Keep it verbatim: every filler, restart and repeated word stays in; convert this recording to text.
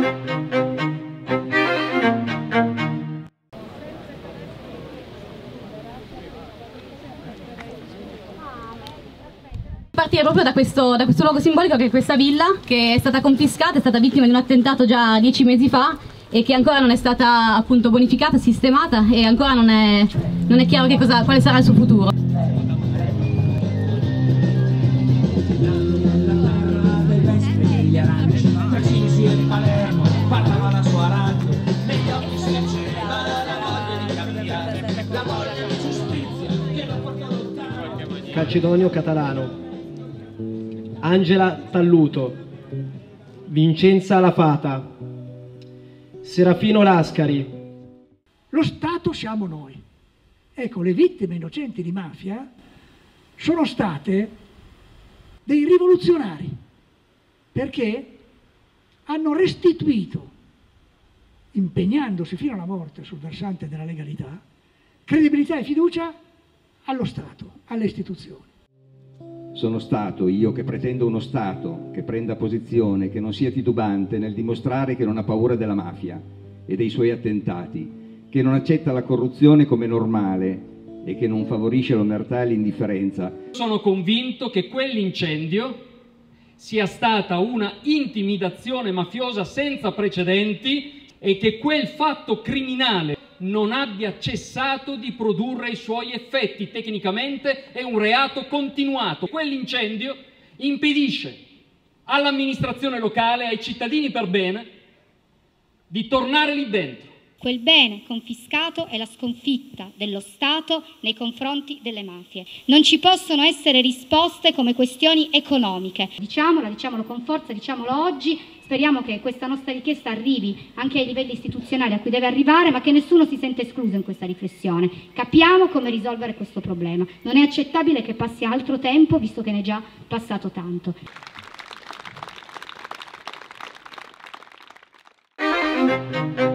Partire proprio da questo, da questo luogo simbolico che è questa villa, che è stata confiscata, è stata vittima di un attentato già dieci mesi fa e che ancora non è stata appunto bonificata, sistemata e ancora non è, non è chiaro che cosa, quale sarà il suo futuro. Calcedonio Catalano, Angela Talluto, Vincenza Lafata, Serafino Lascari. Lo Stato siamo noi. Ecco, le vittime innocenti di mafia sono state dei rivoluzionari perché hanno restituito, impegnandosi fino alla morte sul versante della legalità, credibilità e fiducia allo Stato, alle istituzioni. Sono stato io che pretendo uno Stato che prenda posizione, che non sia titubante nel dimostrare che non ha paura della mafia e dei suoi attentati, che non accetta la corruzione come normale e che non favorisce l'omertà e l'indifferenza. Sono convinto che quell'incendio sia stata una intimidazione mafiosa senza precedenti e che quel fatto criminale non abbia cessato di produrre i suoi effetti. Tecnicamente è un reato continuato. Quell'incendio impedisce all'amministrazione locale, ai cittadini per bene, di tornare lì dentro. Quel bene confiscato è la sconfitta dello Stato nei confronti delle mafie. Non ci possono essere risposte come questioni economiche. Diciamolo, diciamolo con forza, diciamolo oggi. Speriamo che questa nostra richiesta arrivi anche ai livelli istituzionali a cui deve arrivare, ma che nessuno si senta escluso in questa riflessione. Capiamo come risolvere questo problema. Non è accettabile che passi altro tempo, visto che ne è già passato tanto.